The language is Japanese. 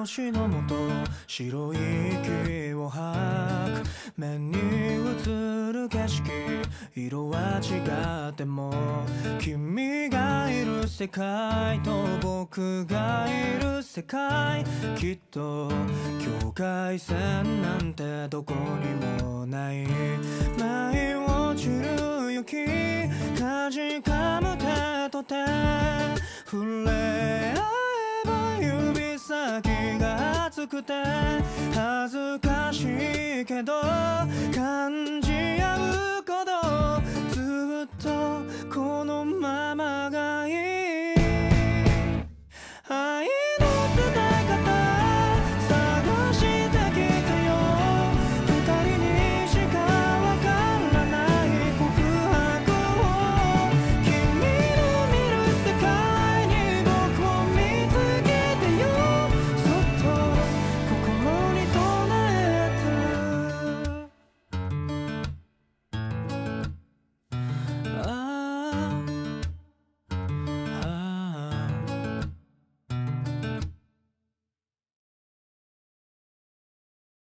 星のもと白い息を吐く目に映る景色色は違っても君がいる世界と僕がいる世界きっと境界線なんてどこにもない舞い落ちる雪かじかむ手と手触れ合えば指先が熱くて恥ずかしいけど